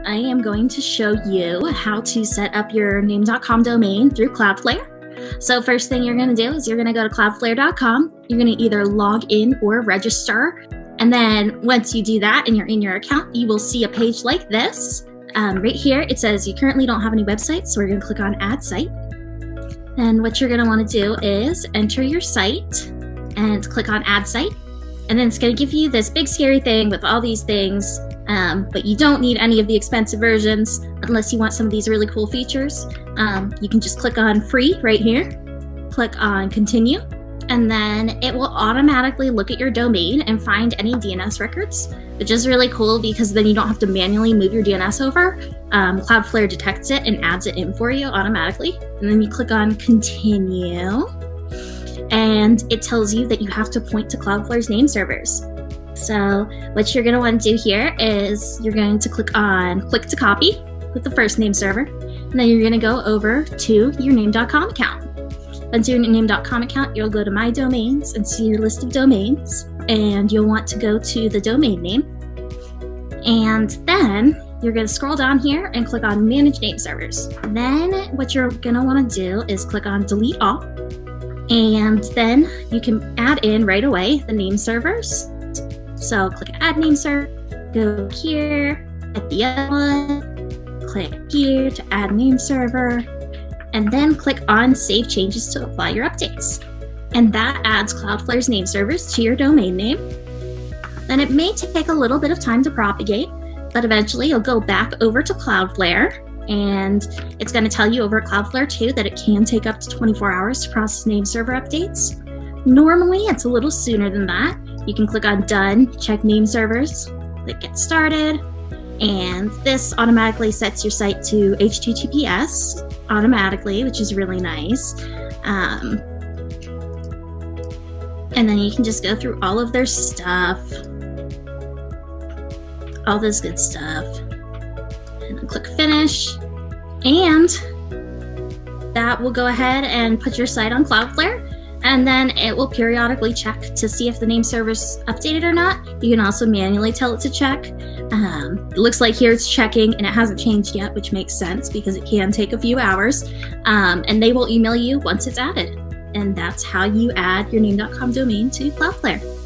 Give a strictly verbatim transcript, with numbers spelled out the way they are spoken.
I am going to show you how to set up your Name dot com domain through Cloudflare. So first thing you're going to do is you're going to go to cloudflare dot com. You're going to either log in or register. And then once you do that and you're in your account, you will see a page like this. Um, right here, it says you currently don't have any websites, so we're going to click on Add Site. And what you're going to want to do is enter your site and click on Add Site. And then it's going to give you this big scary thing with all these things, um, but you don't need any of the expensive versions unless you want some of these really cool features. Um, you can just click on Free right here, click on Continue, and then it will automatically look at your domain and find any D N S records, which is really cool because then you don't have to manually move your D N S over. Um, Cloudflare detects it and adds it in for you automatically. And then you click on Continue, and it tells you that you have to point to Cloudflare's name servers. So what you're going to want to do here is you're going to click on Click to Copy with the first name server, and then you're going to go over to your Name dot com account. Once you're in your Name dot com account, you'll go to My Domains and see your list of domains, and you'll want to go to the domain name. And then you're going to scroll down here and click on Manage Name Servers. Then what you're going to want to do is click on Delete All. And then you can add in right away the name servers. So click Add Name Server, go here, at the other one, click here to add name server, and then click on Save Changes to apply your updates. And that adds Cloudflare's name servers to your domain name. Then it may take a little bit of time to propagate, but eventually you'll go back over to Cloudflare, and it's going to tell you over at Cloudflare too that it can take up to twenty-four hours to process name server updates. Normally it's a little sooner than that. You can click on Done, check name servers, click Get Started, and this automatically sets your site to H T T P S automatically, which is really nice. Um, and then you can just go through all of their stuff, all this good stuff. And then click Finish, and that will go ahead and put your site on Cloudflare, and then it will periodically check to see if the name server's updated or not. You can also manually tell it to check. Um, it looks like here it's checking and it hasn't changed yet, which makes sense because it can take a few hours, um, and they will email you once it's added. And that's how you add your Name dot com domain to Cloudflare.